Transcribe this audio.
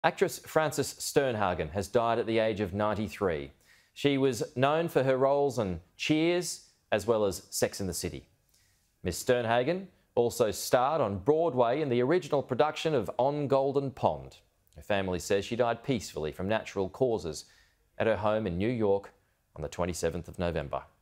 Actress Frances Sternhagen has died at the age of 93. She was known for her roles on Cheers as well as Sex and the City. Miss Sternhagen also starred on Broadway in the original production of On Golden Pond. Her family says she died peacefully from natural causes at her home in New York on the 27th of November.